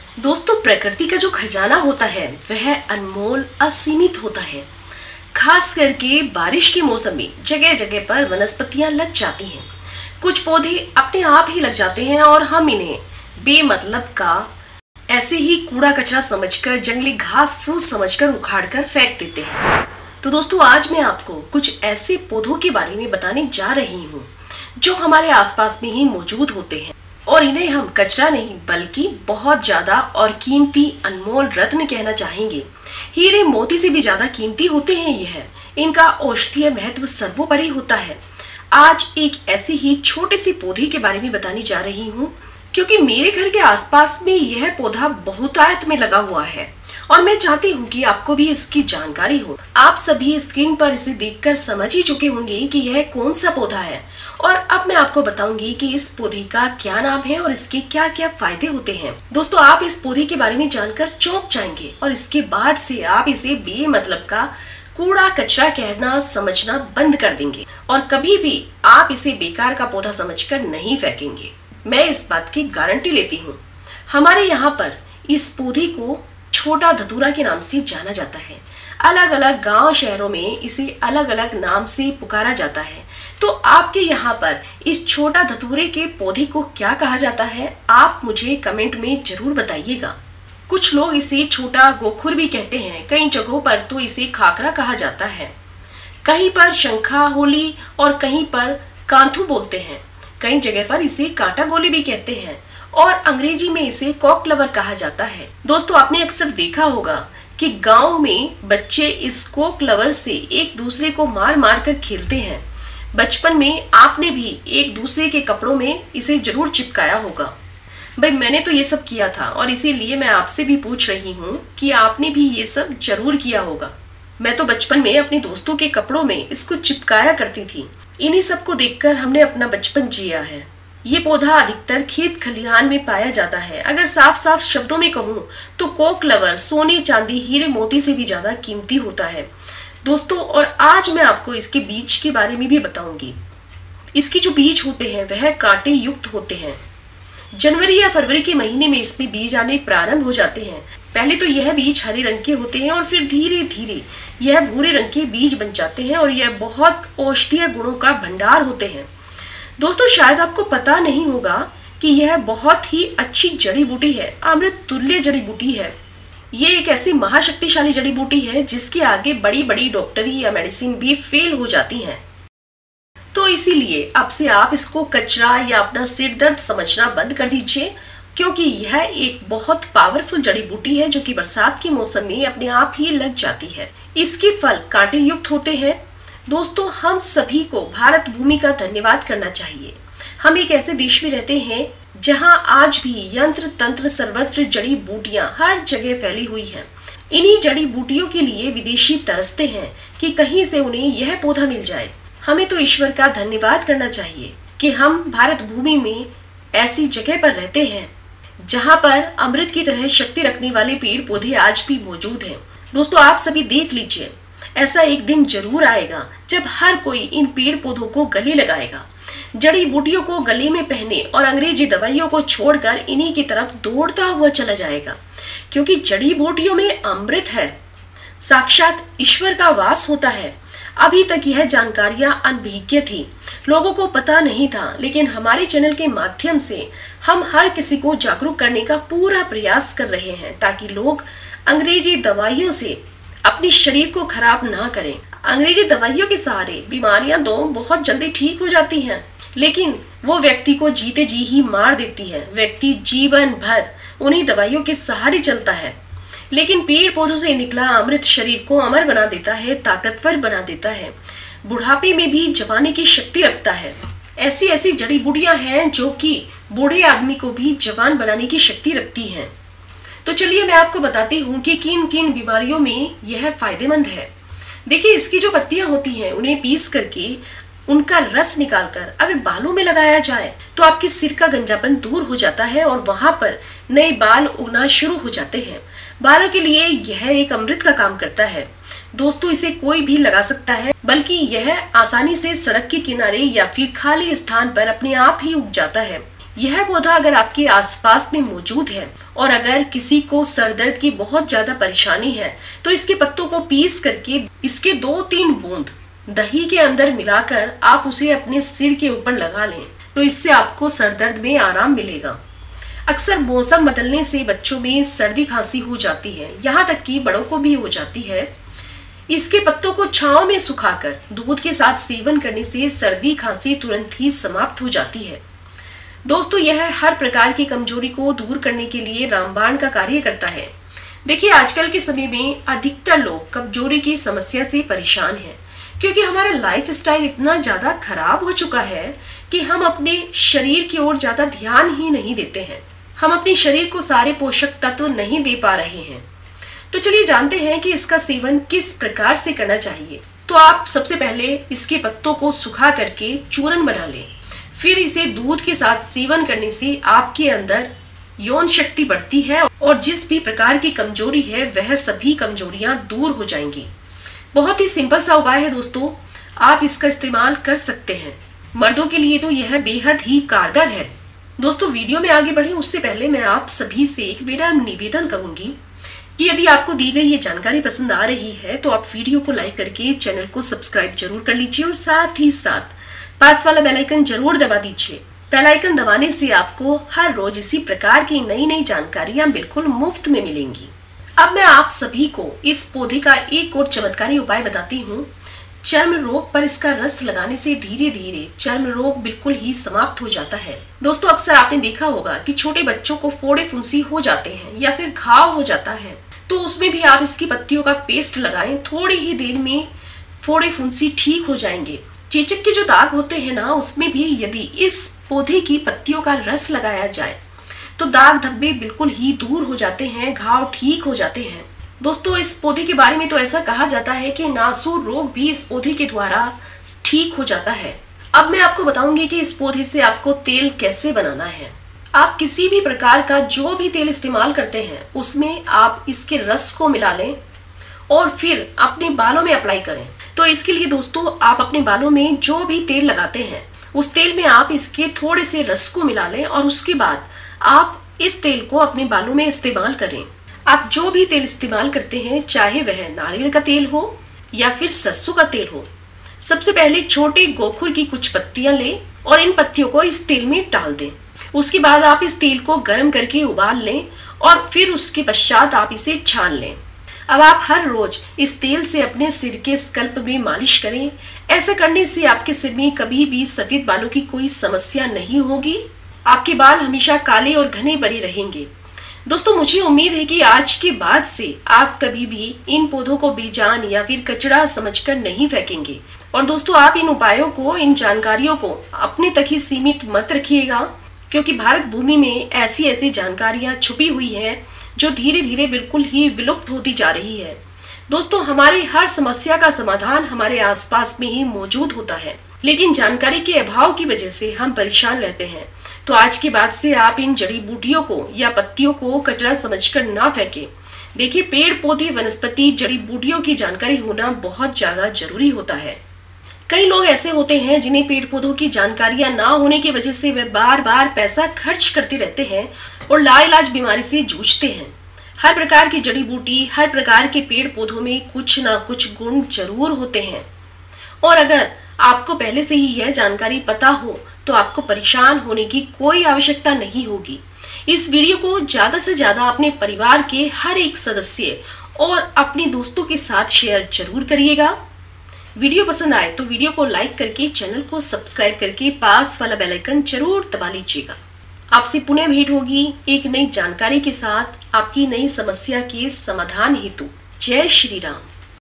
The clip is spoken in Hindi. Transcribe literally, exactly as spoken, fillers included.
दोस्तों, प्रकृति का जो खजाना होता है वह अनमोल असीमित होता है। खास करके बारिश के मौसम में जगह जगह पर वनस्पतियां लग जाती हैं। कुछ पौधे अपने आप ही लग जाते हैं और हम इन्हें बेमतलब का ऐसे ही कूड़ा कचरा समझकर, जंगली घास फूस समझकर उखाड़कर फेंक देते हैं। तो दोस्तों, आज मैं आपको कुछ ऐसे पौधों के बारे में बताने जा रही हूँ जो हमारे आसपास में ही मौजूद होते हैं और इन्हें हम कचरा नहीं बल्कि बहुत ज्यादा और कीमती अनमोल रत्न कहना चाहेंगे। हीरे मोती से भी ज्यादा कीमती होते हैं यह। इनका औषधीय महत्व सर्वोपरि होता है। आज एक ऐसे ही छोटे से पौधे के बारे में बताने जा रही हूँ क्योंकि मेरे घर के आसपास में यह पौधा बहुतायत में लगा हुआ है और मैं चाहती हूँ कि आपको भी इसकी जानकारी हो। आप सभी स्क्रीन पर इसे देखकर समझ ही चुके होंगे कि यह कौन सा पौधा है और अब मैं आपको बताऊंगी कि इस पौधे का क्या नाम है और इसके क्या क्या फायदे होते हैं। दोस्तों, आप इस पौधे के बारे में जानकर चौंक जाएंगे और इसके बाद से आप इसे बेमतलब का कूड़ा कचरा कहना समझना बंद कर देंगे और कभी भी आप इसे बेकार का पौधा समझकर नहीं फेंकेंगे। मैं इस बात की गारंटी लेती हूँ। हमारे यहाँ पर इस पौधे को छोटा धतूरा के नाम से जाना जाता है। अलग अलग गांव शहरों में इसे अलग अलग नाम से पुकारा जाता है। तो आपके यहाँ पर इस छोटा धतूरे के पौधे को क्या कहा जाता है, आप मुझे कमेंट में जरूर बताइएगा। कुछ लोग इसे छोटा गोखुर भी कहते हैं। कई जगहों पर तो इसे खाकरा कहा जाता है। कहीं पर शंखा होली और कहीं पर कांथू बोलते हैं। कई जगह पर इसे कांटा गोली भी कहते हैं और अंग्रेजी में इसे कॉकलवर कहा जाता है। दोस्तों, आपने अक्सर देखा होगा कि गांव में बच्चे इस कॉकलवर से एक दूसरे को मार मार कर खेलते हैं। बचपन में आपने भी एक दूसरे के कपड़ों में इसे जरूर चिपकाया होगा। भाई, मैंने तो ये सब किया था और इसीलिए मैं आपसे भी पूछ रही हूँ कि आपने भी ये सब जरूर किया होगा। मैं तो बचपन में अपने दोस्तों के कपड़ों में इसको चिपकाया करती थी। इन्हीं सबको देखकर हमने अपना बचपन जिया है। ये पौधा अधिकतर खेत खलिहान में पाया जाता है। अगर साफ साफ शब्दों में कहूँ तो कॉकलवर सोने चांदी हीरे मोती से भी ज्यादा कीमती होता है दोस्तों। और आज मैं आपको इसके बीज के बारे में भी बताऊंगी। इसके जो बीज होते हैं वह कांटे युक्त होते हैं। जनवरी या फरवरी के महीने में इसमें बीज आने प्रारंभ हो जाते हैं। पहले तो यह बीज हरे रंग के होते हैं और फिर धीरे धीरे यह भूरे रंग के बीज बन जाते हैं और यह बहुत औषधीय गुणों का भंडार होते हैं। दोस्तों, शायद आपको पता नहीं होगा कि यह बहुत ही अच्छी जड़ी बूटी है, अमृत तुल्य जड़ी बूटी है। ये एक ऐसी महाशक्तिशाली जड़ी बूटी है जिसके आगे बड़ी बड़ी डॉक्टरी या मेडिसिन भी फेल हो जाती हैं। तो इसीलिए अब से आप इसको कचरा या अपना सिर दर्द समझना बंद कर दीजिए क्योंकि यह एक बहुत पावरफुल जड़ी बूटी है जो कि बरसात के मौसम में अपने आप ही लग जाती है। इसके फल कांटे युक्त होते हैं। दोस्तों, हम सभी को भारत भूमि का धन्यवाद करना चाहिए। हम एक ऐसे देश में रहते हैं जहां आज भी यंत्र तंत्र सर्वत्र जड़ी बूटियां हर जगह फैली हुई हैं। इन्हीं जड़ी बूटियों के लिए विदेशी तरसते हैं कि कहीं से उन्हें यह पौधा मिल जाए। हमें तो ईश्वर का धन्यवाद करना चाहिए कि हम भारत भूमि में ऐसी जगह पर रहते हैं जहां पर अमृत की तरह शक्ति रखने वाले पेड़ पौधे आज भी मौजूद हैं। दोस्तों, आप सभी देख लीजिए, ऐसा एक दिन जरूर आएगा जब हर कोई इन पेड़ पौधों को गले लगाएगा, जड़ी बूटियों को गले में पहने और अंग्रेजी दवाइयों को छोड़कर इन्हीं की तरफ दौड़ता हुआ चला जाएगा क्योंकि जड़ी बूटियों में अमृत है, साक्षात ईश्वर का वास होता है। अभी तक यह जानकारियां अनभिज्ञ थी, लोगों को पता नहीं था, लेकिन हमारे चैनल के माध्यम से हम हर किसी को जागरूक करने का पूरा प्रयास कर रहे हैं ताकि लोग अंग्रेजी दवाइयों से अपने शरीर को खराब ना करें। अंग्रेजी दवाइयों के सहारे बीमारियां तो बहुत जल्दी ठीक हो जाती हैं, लेकिन वो व्यक्ति को जीते जी ही मार देती है। व्यक्ति जीवन भर उन्हीं दवाइयों के सहारे चलता है, लेकिन पेड़ पौधों से निकला अमृत शरीर को अमर बना देता है, ताकतवर बना देता है, बुढ़ापे में भी जवानी की शक्ति रखता है। ऐसी ऐसी जड़ी बूटियां हैं जो कि बूढ़े आदमी को भी जवान बनाने की शक्ति रखती हैं। तो चलिए मैं आपको बताती हूँ कि किन किन बीमारियों में यह फायदेमंद है। देखिए, इसकी जो पत्तियां होती हैं उन्हें पीस करके उनका रस निकालकर अगर बालों में लगाया जाए तो आपके सिर का गंजापन दूर हो जाता है और वहां पर नए बाल उगना शुरू हो जाते हैं। बालों के लिए यह एक अमृत का काम करता है। दोस्तों, इसे कोई भी लगा सकता है, बल्कि यह आसानी से सड़क के किनारे या फिर खाली स्थान पर अपने आप ही उग जाता है। यह पौधा अगर आपके आसपास में मौजूद है और अगर किसी को सर दर्द की बहुत ज्यादा परेशानी है तो इसके पत्तों को पीस करके इसके दो तीन बूंद दही के अंदर मिलाकर आप उसे अपने सिर के ऊपर लगा लें तो इससे आपको सर दर्द में आराम मिलेगा। अक्सर मौसम बदलने से बच्चों में सर्दी खांसी हो जाती है, यहाँ तक कि बड़ों को भी हो जाती है। इसके पत्तों को छांव में सुखाकर दूध के साथ सेवन करने से सर्दी खांसी तुरंत ही समाप्त हो जाती है। दोस्तों, यह हर प्रकार की कमजोरी को दूर करने के लिए रामबाण का कार्य करता है। देखिए, आजकल के समय में अधिकतर लोग कमजोरी की समस्या से परेशान हैं, क्योंकि हमारा लाइफ स्टाइल इतना ज्यादा खराब हो चुका है कि हम अपने शरीर की ओर ज्यादा ध्यान ही नहीं देते हैं। हम अपने शरीर को सारे पोषक तत्व नहीं दे पा रहे हैं। तो चलिए जानते हैं कि इसका सेवन किस प्रकार से करना चाहिए। तो आप सबसे पहले इसके पत्तों को सुखा करके चूर्ण बना लें, फिर इसे दूध के साथ सेवन करने से आपके अंदर यौन शक्ति बढ़ती है और जिस भी प्रकार की कमजोरी है वह सभी कमजोरियां दूर हो जाएंगी। बहुत ही सिंपल सा उपाय है दोस्तों, आप इसका इस्तेमाल कर सकते हैं। मर्दों के लिए तो यह बेहद ही कारगर है। दोस्तों, वीडियो में आगे बढ़े उससे पहले मैं आप सभी से एक विनम्र निवेदन करूंगी कि यदि आपको दी गई ये जानकारी पसंद आ रही है तो आप वीडियो को लाइक करके चैनल को सब्सक्राइब जरूर कर लीजिए और साथ ही साथ पास वाला बेल आइकन जरूर दबा दीजिए। बेल आइकन दबाने से आपको हर रोज इसी प्रकार की नई नई जानकारियां बिल्कुल मुफ्त में मिलेंगी। अब मैं आप सभी को इस पौधे का एक और चमत्कारी उपाय बताती हूँ। चर्म रोग पर इसका रस लगाने से धीरे धीरे चर्म रोग बिल्कुल ही समाप्त हो जाता है। दोस्तों, अक्सर आपने देखा होगा कि छोटे बच्चों को फोड़े फुंसी हो जाते हैं या फिर घाव हो जाता है, तो उसमें भी आप इसकी पत्तियों का पेस्ट लगाएं, थोड़ी ही देर में फोड़े फुंसी ठीक हो जाएंगे। चेचक के जो दाग होते हैं ना, उसमें भी यदि इस पौधे की पत्तियों का रस लगाया जाए तो दाग धब्बे बिल्कुल ही दूर हो जाते हैं, घाव ठीक हो जाते हैं। दोस्तों, इस पौधे के बारे में तो ऐसा कहा जाता है कि नासूर रोग भी इस पौधे के द्वारा ठीक हो जाता है। अब मैं आपको बताऊंगी कि इस पौधे से आपको तेल कैसे बनाना है। आप किसी भी प्रकार का जो भी तेल इस्तेमाल करते हैं उसमें आप इसके रस को मिला लें और फिर अपने बालों में अप्लाई करें। तो इसके लिए दोस्तों, आप अपने बालों में जो भी तेल लगाते हैं उस तेल में आप इसके थोड़े से रस को मिला लें और उसके बाद आप इस तेल को अपने बालों में इस्तेमाल करें। आप जो भी तेल इस्तेमाल करते हैं, चाहे वह नारियल का तेल हो या फिर सरसों का तेल हो, सबसे पहले छोटे गोखुर की कुछ पत्तियां लें और इन पत्तियों को इस तेल में डाल दें। उसके बाद आप इस तेल को गर्म करके उबाल लें और फिर उसके पश्चात आप इसे छान लें। अब आप हर रोज इस तेल से अपने सिर के स्कल्प में मालिश करें। ऐसा करने से आपके सिर में कभी भी सफेद बालों की कोई समस्या नहीं होगी। आपके बाल हमेशा काले और घने बने रहेंगे। दोस्तों, मुझे उम्मीद है कि आज के बाद से आप कभी भी इन पौधों को बेजान या फिर कचरा समझकर नहीं फेंकेंगे। और दोस्तों, आप इन उपायों को, इन जानकारियों को अपने तक ही सीमित मत रखिएगा, क्योंकि भारत भूमि में ऐसी ऐसी जानकारियां छुपी हुई हैं जो धीरे धीरे बिल्कुल ही विलुप्त होती जा रही है। दोस्तों, हमारी हर समस्या का समाधान हमारे आसपास में ही मौजूद होता है, लेकिन जानकारी के अभाव की वजह से हम परेशान रहते हैं। तो आज के बाद से आप इन जड़ी बूटियों को या पत्तियों को कचरा समझकर ना फेंकें। देखिए, पेड़ पौधे, वनस्पति, जड़ी बूटियों की जानकारी होना बहुत ज्यादा जरूरी होता है। कई लोग ऐसे होते हैं जिन्हें पेड़ पौधों की जानकारियां ना होने की वजह से वे बार बार पैसा खर्च करते रहते हैं और लाइलाज बीमारी से जूझते हैं। हर प्रकार की जड़ी बूटी, हर प्रकार के पेड़ पौधों में कुछ ना कुछ गुण जरूर होते हैं और अगर आपको पहले से ही यह जानकारी पता हो तो आपको परेशान होने की कोई आवश्यकता नहीं होगी। इस वीडियो को ज्यादा से ज्यादा अपने परिवार के हर एक सदस्य और अपने दोस्तों के साथ शेयर जरूर करिएगा। वीडियो पसंद आए तो वीडियो को लाइक करके चैनल को सब्सक्राइब करके पास वाला बेल आइकन जरूर दबा लीजिएगा। आपसे पुनः भेंट होगी एक नई जानकारी के साथ, आपकी नई समस्या के समाधान हेतु। जय श्री राम।